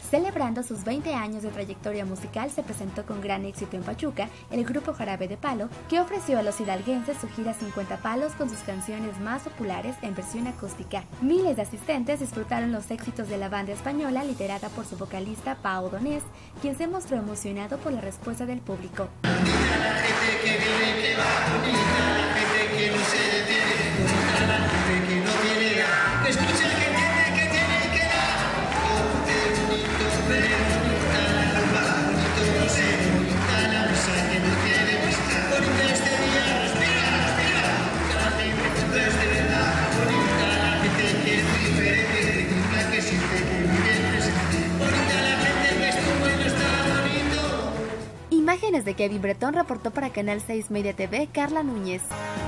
Celebrando sus 20 años de trayectoria musical, se presentó con gran éxito en Pachuca el grupo Jarabe de Palo, que ofreció a los hidalguenses su gira 50 palos con sus canciones más populares en versión acústica. Miles de asistentes disfrutaron los éxitos de la banda española liderada por su vocalista Pau Donés, quien se mostró emocionado por la respuesta del público. Imágenes de Kevin Bretón reportó para Canal 6 Media TV, Carla Núñez.